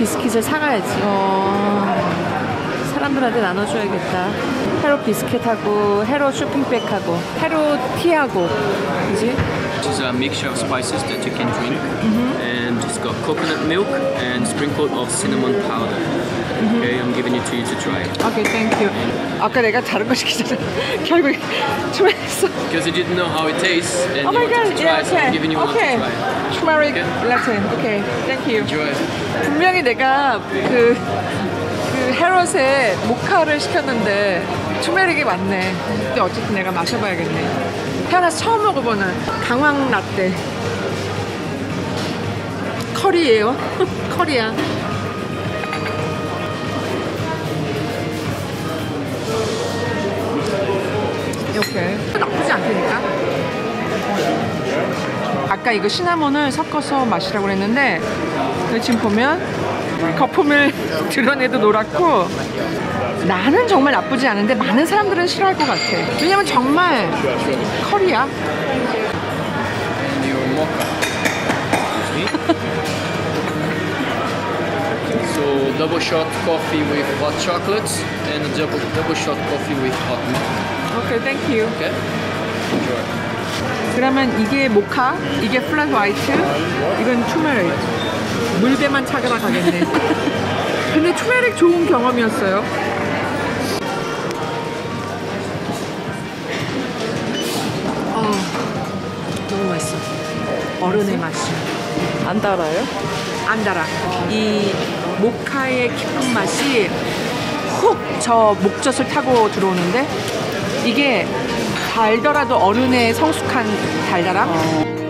비스킷을 사가야지. 사람들한테 나눠줘야겠다. 헤로 비스킷하고 헤로 쇼핑백하고 헤로 티하고, 그지? It's a mixture of spices that you can drink, and it's got coconut milk and sprinkle of cinnamon powder. Okay, I'm giving it to you to try. 오케이, 땡큐. 아까 내가 다른 거 시키잖아. 결국에 주문했어. Because you didn't know how it tastes, and Oh you my wanted god, to try, yeah, so I'm giving you one to okay. try. Turmeric Okay. latte. 오케이, 땡큐. Enjoy. 분명히 내가 그 헤럿에 모카를 시켰는데 투메릭이 맞네. 근데 어쨌든 내가 마셔봐야겠네. 태어나서 처음 먹어보는 강황 라떼. 커리예요. 커리야. 이렇게 나쁘지 않다니까. 아까 이거 시나몬을 섞어서 마시라고 그랬는데 지금 보면 거품을 드러내도 노랗고, 나는 정말 나쁘지 않은데 많은 사람들은 싫어할 것 같아. 왜냐면 정말 커리야. And your mocha. Excuse me. So double shot coffee with hot chocolates and a double shot coffee with hot milk. 오케이, 땡큐. Okay. Enjoy. 그러면 이게 모카, 이게 플랫 화이트, 이건 투메릭. 물배만 찾아라 가겠네. 근데 투메릭 좋은 경험이었어요. 너무 맛있어. 어른의 맛이. 안 달아요? 안 달아. 이 모카의 깊은 맛이 훅 저 목젖을 타고 들어오는데, 이게 달더라도 어른의 성숙한 달달함?